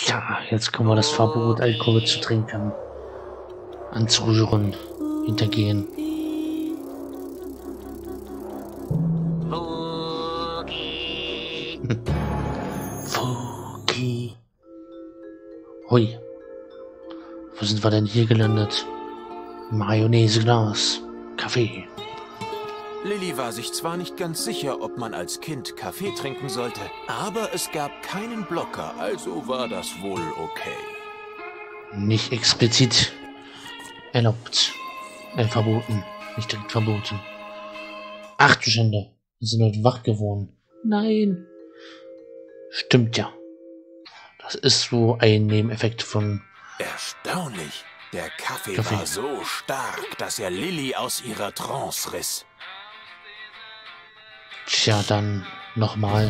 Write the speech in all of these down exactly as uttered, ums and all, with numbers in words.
Tja, jetzt können wir das Verbot, Alkohol zu trinken, anzurühren, hintergehen. Fuki. Hui. Wo sind wir denn hier gelandet? Mayonnaise-Glas. Kaffee. Lilly war sich zwar nicht ganz sicher, ob man als Kind Kaffee trinken sollte, aber es gab keinen Blocker, also war das wohl okay. Nicht explizit erlaubt. Äh, verboten. Nicht direkt verboten. Ach du Schande. Wir sind heute wach geworden. Nein. Stimmt ja. Das ist so ein Nebeneffekt von... Erstaunlich. Der Kaffee, Kaffee. war so stark, dass er Lilly aus ihrer Trance riss. Tja, dann nochmal.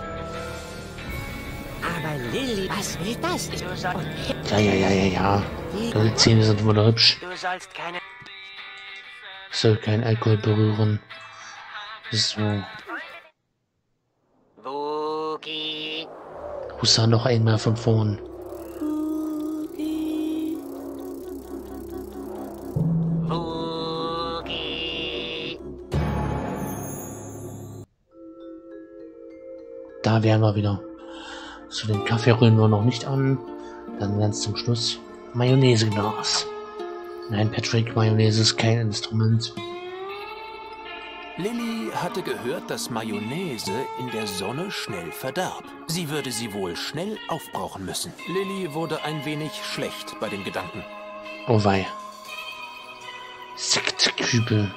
Aber Lilly, was will das? Du sollst, Ja, ja, ja, ja, ja. Deine Zähne sind wunderhübsch. du sollst keine... Soll kein Alkohol berühren. So. Boogie. Hussa noch einmal von vorn. Boogie. Da wären wir wieder. So, den Kaffee rühren wir noch nicht an. Dann ganz zum Schluss Mayonnaise-Glas. Nein, Patrick, Mayonnaise ist kein Instrument. Lilly hatte gehört, dass Mayonnaise in der Sonne schnell verdarb. Sie würde sie wohl schnell aufbrauchen müssen. Lilly wurde ein wenig schlecht bei dem Gedanken. Oh wei. Sektkübel.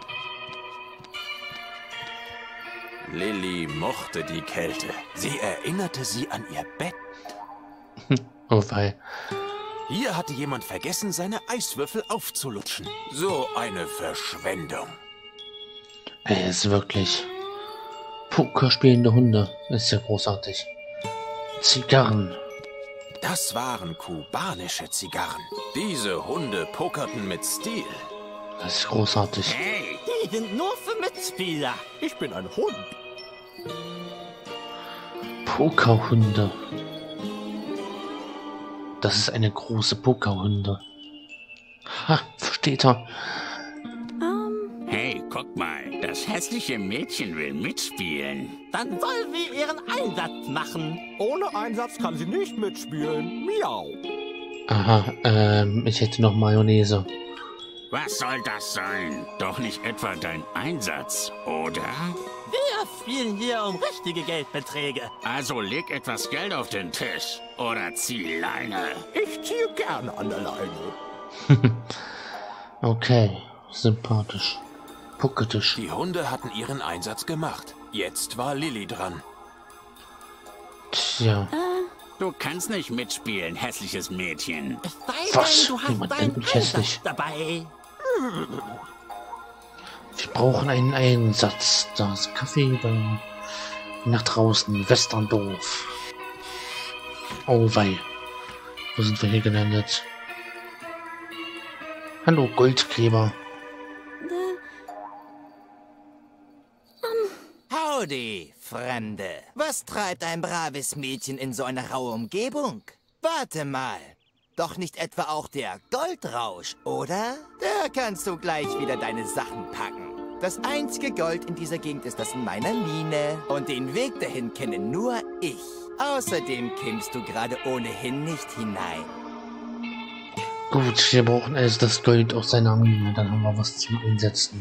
Lilly mochte die Kälte. Sie erinnerte sie an ihr Bett. Oh wei. Hier hatte jemand vergessen, seine Eiswürfel aufzulutschen. So eine Verschwendung. Er ist wirklich... Poker spielende Hunde. Ist ja großartig. Zigarren. Das waren kubanische Zigarren. Diese Hunde pokerten mit Stil. Das ist großartig. Hey, die sind nur für Mitspieler. Ich bin ein Hund. Pokerhunde. Das ist eine große Pokerhunde. Ha, versteht er. Hey, guck mal, das hässliche Mädchen will mitspielen. Dann soll sie ihren Einsatz machen. Ohne Einsatz kann sie nicht mitspielen. Miau. Aha, ähm, ich hätte noch Mayonnaise. Was soll das sein? Doch nicht etwa dein Einsatz, oder? Wir spielen hier um richtige Geldbeträge. Also leg etwas Geld auf den Tisch oder zieh Leine. Ich ziehe gerne an der Leine. Okay, sympathisch. Pucketisch. Die Hunde hatten ihren Einsatz gemacht. Jetzt war Lilly dran. Tja, Du kannst nicht mitspielen, hässliches Mädchen. Es sei Was? denn, du hast Jemand deinen endlich hässlich. Einsatz dabei. wir brauchen einen Einsatz. Da ist Kaffee, dann nach draußen, Westerndorf. Oh wei. Wo sind wir hier gelandet? Hallo, Goldgräber. Howdy, Fremde. Was treibt ein braves Mädchen in so einer rauen Umgebung? Warte mal. Doch nicht etwa auch der Goldrausch, oder? Da kannst du gleich wieder deine Sachen packen. Das einzige Gold in dieser Gegend ist das in meiner Mine. Und den Weg dahin kenne nur ich. Außerdem kämst du gerade ohnehin nicht hinein. Gut, wir brauchen erst das Gold aus seiner Mine. Dann haben wir was zum Einsetzen.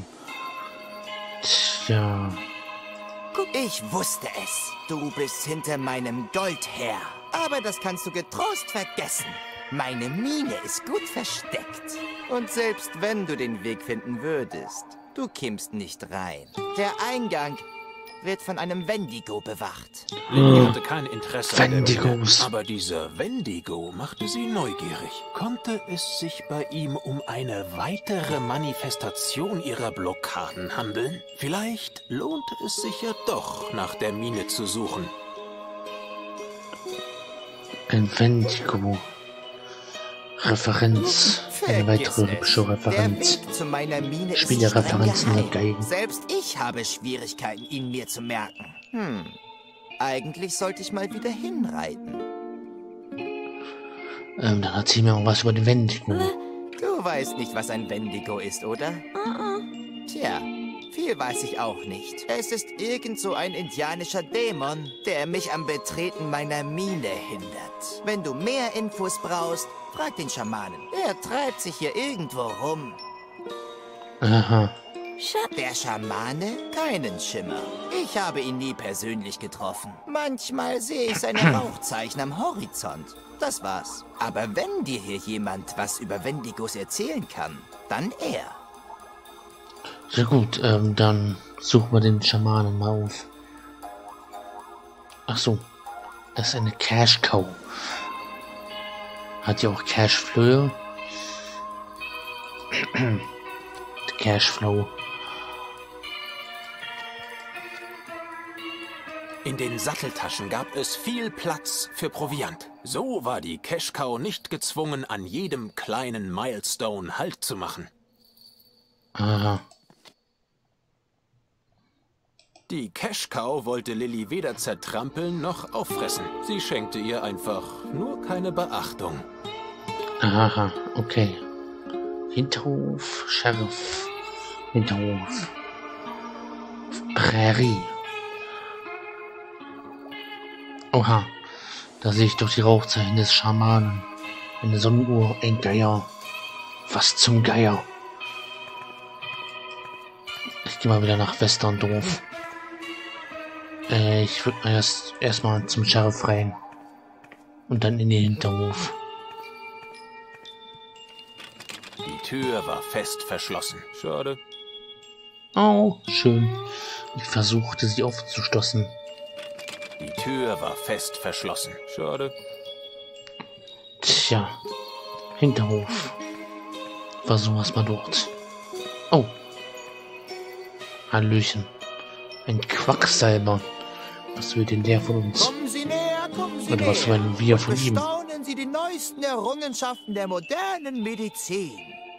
Tja. Ich wusste es. Du bist hinter meinem Gold her. Aber das kannst du getrost vergessen. Meine Mine ist gut versteckt. Und selbst wenn du den Weg finden würdest, du kämst nicht rein. Der Eingang wird von einem Wendigo bewacht. Lilly hatte kein Interesse an der Wendigos. Mine, aber dieser Wendigo machte sie neugierig. Konnte es sich bei ihm um eine weitere Manifestation ihrer Blockaden handeln? Vielleicht lohnte es sich ja doch, nach der Mine zu suchen. Ein Wendigo. Referenz. Eine weitere Vergiss hübsche es. Referenz. Der Weg zu meiner Mine ist Spielereferenzen streng mit geheim. Geigen. Selbst ich habe Schwierigkeiten, ihn mir zu merken. Hm. Eigentlich sollte ich mal wieder hinreiten. Ähm, dann erzähl mir irgendwas über den Wendigo. Du weißt nicht, was ein Wendigo ist, oder? Tja, viel weiß ich auch nicht. Es ist irgend so ein indianischer Dämon, der mich am Betreten meiner Mine hindert. Wenn du mehr Infos brauchst, frag den Schamanen. Er treibt sich hier irgendwo rum. Aha. Der Schamane? Keinen Schimmer. Ich habe ihn nie persönlich getroffen. Manchmal sehe ich seine Rauchzeichen am Horizont. Das war's. Aber wenn dir hier jemand was über Wendigos erzählen kann, dann er. Ja gut, ähm, dann suchen wir den Schamanen mal auf. Ach so, das ist eine Cash Cow. Hat ja auch Cashflow. Cashflow. In den Satteltaschen gab es viel Platz für Proviant. So war die Cash Cow nicht gezwungen, an jedem kleinen Milestone Halt zu machen. Aha. Die Cash Cow wollte Lilly weder zertrampeln noch auffressen. Sie schenkte ihr einfach nur keine Beachtung. Aha, okay. Hinterhof, Sheriff. Hinterhof. Prärie. Oha. Da sehe ich doch die Rauchzeichen des Schamanen. Eine Sonnenuhr, ein Geier. Was zum Geier? Ich gehe mal wieder nach Westerndorf. Äh, ich würde mal erst erstmal zum Sheriff rein. Und dann in den Hinterhof. Die Tür war fest verschlossen. Schade. Oh, schön. Ich versuchte sie aufzustoßen. Die Tür war fest verschlossen. Schade. Tja. Hinterhof. Versuchen wir es mal dort. Oh. Hallöchen. Ein Quacksalber. Was will denn der von uns? Kommen Sie näher, kommen Sie Oder was näher. wollen wir von ihm? Bestaunen Sie die neuesten Errungenschaften der modernen Medizin.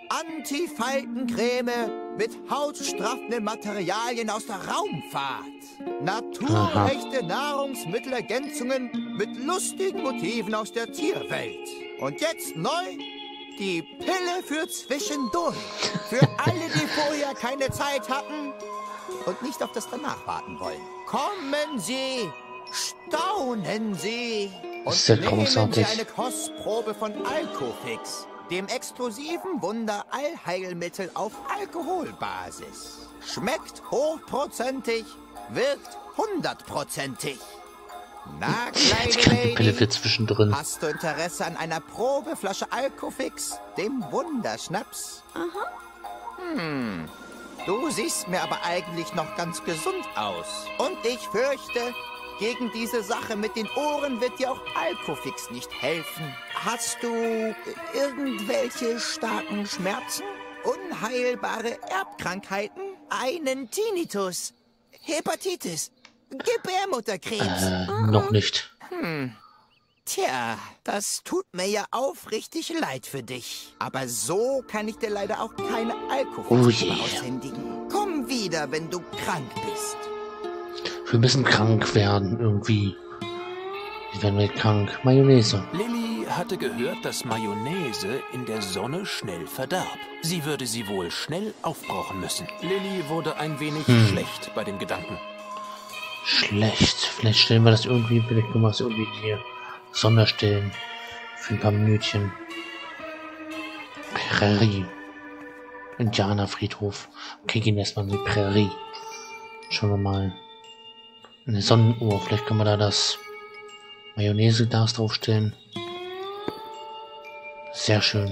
Anti-Faltencreme mit hautstraffenden Materialien aus der Raumfahrt. Naturechte Nahrungsmittelergänzungen mit lustigen Motiven aus der Tierwelt. Und jetzt neu die Pille für zwischendurch. Für alle, die vorher keine Zeit hatten und nicht auf das danach warten wollen. Kommen Sie, staunen Sie und Ist ja nehmen Sie großartig. eine Kostprobe von Alcofix, dem exklusiven Wunder-Allheilmittel auf Alkoholbasis. Schmeckt hochprozentig, wirkt hundertprozentig. Na, Jetzt kleine kann die Pille Lady, für zwischendrin. hast du Interesse an einer Probeflasche Alcofix, dem Wunderschnaps? Aha. Hm, du siehst mir aber eigentlich noch ganz gesund aus. Und ich fürchte, gegen diese Sache mit den Ohren wird dir auch Alcofix nicht helfen. Hast du irgendwelche starken Schmerzen? Unheilbare Erbkrankheiten? Einen Tinnitus? Hepatitis? Gebärmutterkrebs? Äh, noch nicht. Tja, das tut mir ja aufrichtig leid für dich. Aber so kann ich dir leider auch keine Oh Alkofix je. aushändigen. Komm wieder, wenn du krank bist. Wir müssen krank werden, irgendwie. Wie werden wir krank? Mayonnaise. Lilly hatte gehört, dass Mayonnaise in der Sonne schnell verdarb. Sie würde sie wohl schnell aufbrauchen müssen. Lilly wurde ein wenig schlecht bei dem Gedanken. Schlecht. Vielleicht stellen wir das irgendwie, vielleicht können wir es irgendwie hier sonderstellen. Für ein paar Minütchen. Prärie. Indianerfriedhof. Okay, gehen wir erstmal in die Prärie. Schauen wir mal. Eine Sonnenuhr. Vielleicht können wir da das Mayonnaise-Glas draufstellen. Sehr schön.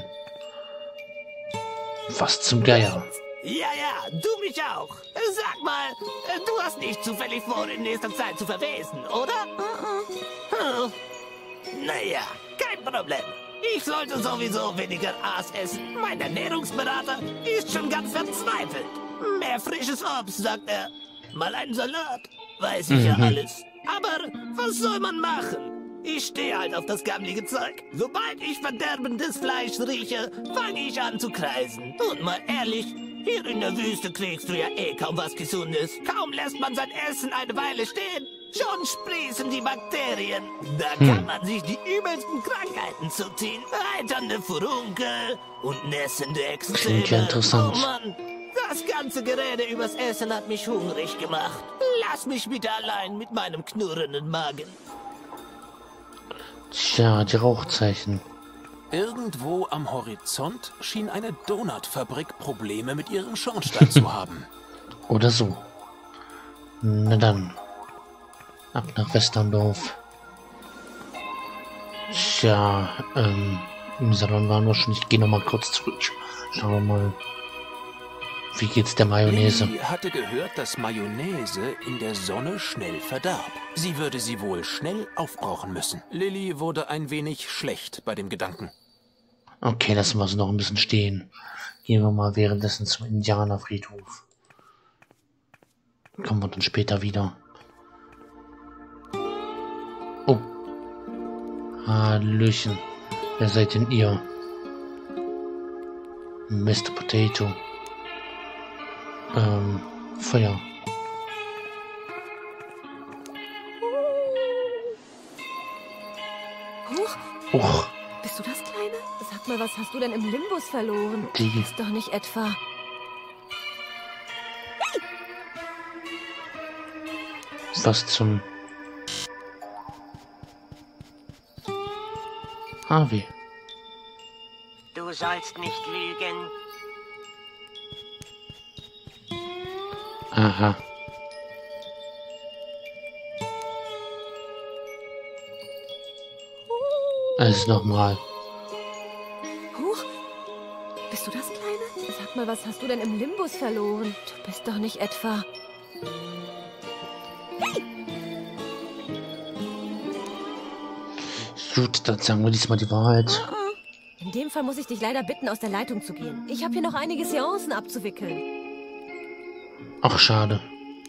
Was zum Geier. Ja, ja, du mich auch. Sag mal, du hast nicht zufällig vor, in nächster Zeit zu verwesen, oder? Hm. Naja, kein Problem. Ich sollte sowieso weniger Aas essen. Mein Ernährungsberater ist schon ganz verzweifelt. Mehr frisches Obst, sagt er. Mal einen Salat. Weiß ich ja alles. Aber was soll man machen? Ich stehe halt auf das gammelige Zeug. Sobald ich verderbendes Fleisch rieche, fange ich an zu kreisen. Und mal ehrlich, Hier in der Wüste kriegst du ja eh kaum was Gesundes. Kaum lässt man sein Essen eine Weile stehen, schon sprießen die Bakterien. Da Hm. kann man sich die übelsten Krankheiten zuziehen. Eiternde Furunkel und nässende Extreme. Klingt ja interessant. Oh Mann, das ganze Gerede übers Essen hat mich hungrig gemacht. Lass mich wieder allein mit meinem knurrenden Magen. Tja, die Rauchzeichen. Irgendwo am Horizont schien eine Donutfabrik Probleme mit ihrem Schornstein zu haben. Oder so. Na dann. Ab nach Westerndorf. Tja, ähm, im Salon waren wir schon. Ich gehe noch mal kurz zurück. Schauen wir mal. Wie geht's der Mayonnaise? Lilly hatte gehört, dass Mayonnaise in der Sonne schnell verdarb. Sie würde sie wohl schnell aufbrauchen müssen. Lilly wurde ein wenig schlecht bei dem Gedanken. Okay, lassen wir sie noch ein bisschen stehen. Gehen wir mal währenddessen zum Indianerfriedhof. Kommen wir dann später wieder. Oh. Hallöchen. Wer seid denn ihr? Mister Potato. Ähm, Feuer. Huch, Uch, bist du das Kleine? Sag mal, was hast du denn im Limbus verloren? die. Ist doch nicht etwa... Was zum... Harvey. Du sollst nicht lügen. Aha. Also nochmal. Huch, bist du das Kleine? Sag mal, was hast du denn im Limbus verloren? Du bist doch nicht etwa... Gut, dann sagen wir diesmal die Wahrheit. In dem Fall muss ich dich leider bitten, aus der Leitung zu gehen. Ich habe hier noch einige Seancen abzuwickeln. Ach, schade.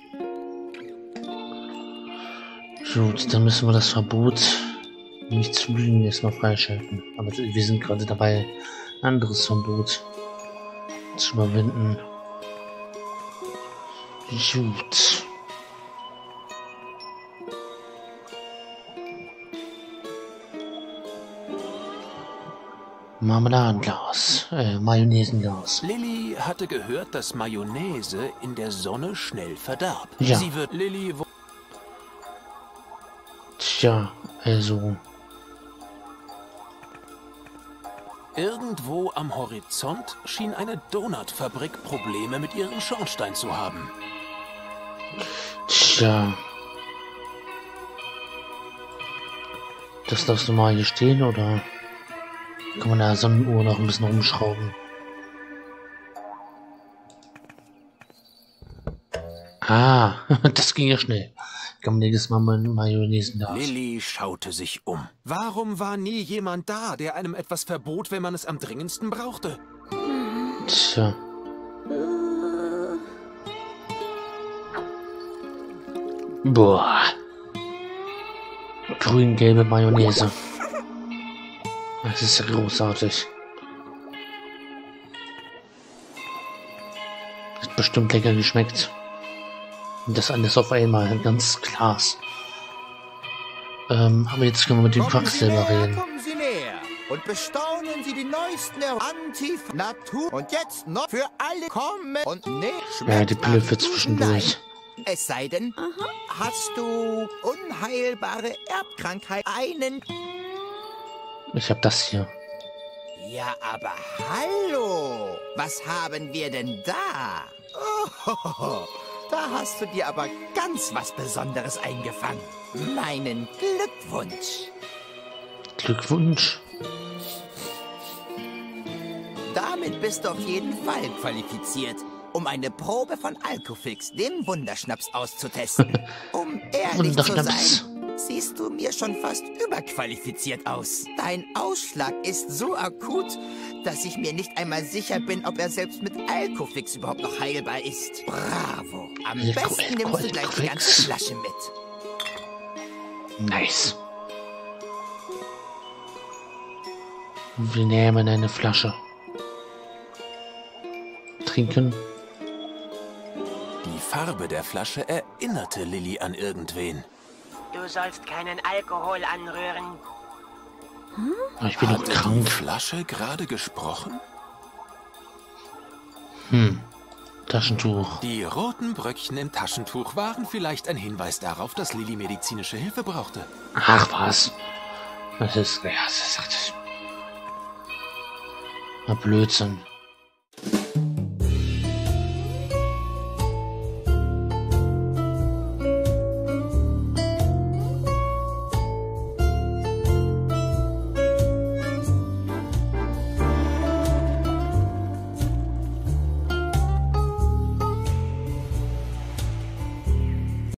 Gut, dann müssen wir das Verbot nicht zu lügen erstmal freischalten. Aber wir sind gerade dabei, ein anderes Verbot zu überwinden. Gut. Marmeladenglas, äh, Mayonnaisenglas. Lilly hatte gehört, dass Mayonnaise in der Sonne schnell verdarb. Ja. Sie wird Lilly... Tja, also... Irgendwo am Horizont schien eine Donutfabrik Probleme mit ihrem Schornstein zu haben. Tja. Das darfst du mal hier stehen, oder kann man der Sonnenuhr noch ein bisschen rumschrauben? Ah, das ging ja schnell. Kann man nächstes Mal mal Mayonnaise. Lilly schaute sich um. Warum war nie jemand da, der einem etwas verbot, wenn man es am dringendsten brauchte? Tja. Boah. Grün-gelbe Mayonnaise. Das ist großartig. Hat bestimmt lecker geschmeckt. Und das alles auf einmal, ein ganzes Glas. Ähm, aber jetzt können wir mit dem Quacksilber reden. Kommen Sie näher und bestaunen Sie die neuesten Antif-Natur. Und jetzt noch für alle kommen und nicht. Ja, die Pille für zwischendurch. Es sei denn, hast du unheilbare Erbkrankheit einen... Ich hab das hier. Ja, aber hallo! Was haben wir denn da? Oh, da hast du dir aber ganz was Besonderes eingefangen. Meinen Glückwunsch. Glückwunsch. Damit bist du auf jeden Fall qualifiziert, um eine Probe von Alkofix, dem Wunderschnaps, auszutesten. Um ehrlich zu Wunderschnaps. sein, siehst du mir schon fast überqualifiziert aus. Dein Ausschlag ist so akut, dass ich mir nicht einmal sicher bin, ob er selbst mit Alkofix überhaupt noch heilbar ist. Bravo. Am Alko, besten Alko, nimmst du gleich die ganze Alkofix. Flasche mit. Nice. Wir nehmen eine Flasche. trinken. Die Farbe der Flasche erinnerte Lilly an irgendwen. Du sollst keinen Alkohol anrühren. Aber ich bin doch Hatte krank. die Flasche gerade gesprochen? Hm. Taschentuch. Die roten Bröckchen im Taschentuch waren vielleicht ein Hinweis darauf, dass Lilly medizinische Hilfe brauchte. Ach was. Das ist... Ja, das ist... Na, Blödsinn.